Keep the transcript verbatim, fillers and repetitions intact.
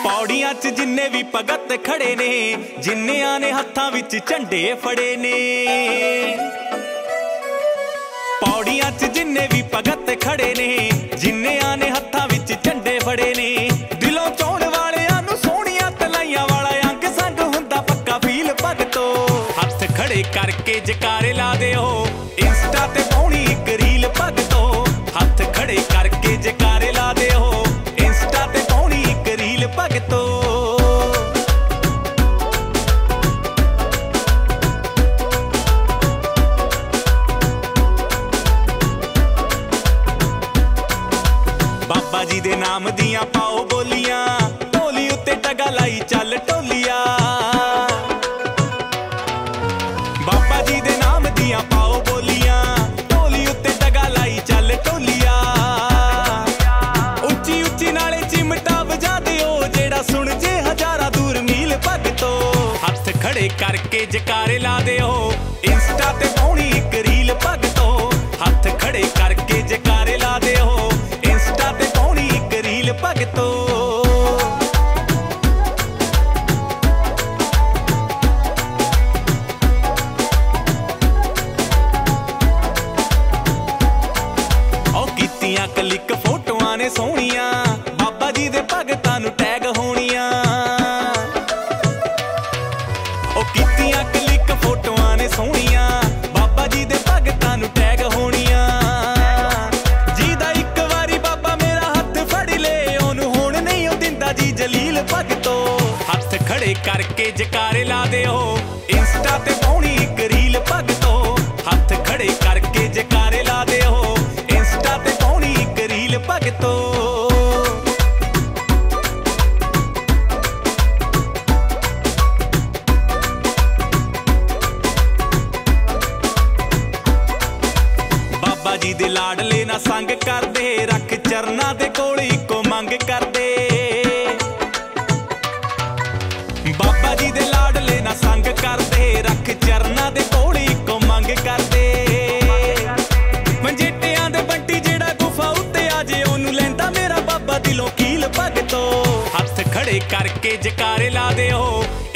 पौड़ियां च जिन्ने भी भगत खड़े ने, जिन्नियां ने हत्थां विच झंडे फड़े ने। पौड़ियां च जिन्ने भी भगत खड़े ने, जिन्नियां ने हत्थां विच झंडे फड़े ने। दिलों चाहण वालियां नूं सोहणियां तलाइयां वाला अंग संग हुंदा पक्का फील भगतो। हत्थ खड़े करके जकारे ला दे हो, इंस्टा ते पाउणी इक रील भगतो। हत्थ खड़े करके जकारे ला दे हो, इंस्टा ते पाउणी इक रील भगतो। बाबा जी दे नाम दियां पाओ बोलियां, ढोली उत्ते टगा लाई चल ढोलिया। बाबा जी दे नाम दियां पाओ बोलियां, ढोली उत्ते टगा लाई चल ढोलिया। उच्ची उच्ची नाले चिमटा वजा दिओ, जेड़ा सुन जे हजारा दूर मील भगतो। हत्थ खड़े करके जकारे ला दिओ, इंस्टा ते पाउणी इक रील भगतो। हत्थ खड़े करके जकारे ला दिओ, इंस्टा ते पाउणी इक रील भगतो। ओ कीतियां क्लिक फोटोआं ने सोहणियां, बाबा जी दे भगतां नूं टैग होणियां। ओ कीतियां क्लिक फोटोआं ने सोहणियां, बाबा जी दे भगतां नूं टैग होणियां। जीदा इक वारी बाबा मेरा हत्थ फड़ ले, ओनू हुण नहीं ओ दिंदा जी जलील भगतो। हत्थ खड़े करके जकारे ला दिओ, इंस्टा ते पाउणी इक रील भगतो। हत्थ खड़े करके जकारे ला दिओ, इंस्टा ते पाउणी इक रील भगतो। बाबा जी दे लाडले ना संग करदे, रख चरना दे कोल इको मंग करदे। बाबा जी दे लाडले ना संग करदे, रख चरना दे कोल इको मंग करदे। मंजेटियां दे बंटी जेड़ा गुफा उत्ते आजे, ओनू लैंदा मेरा बाबा दिलों कील भगतो। हत्थ खड़े करके जकारे ला दिओ,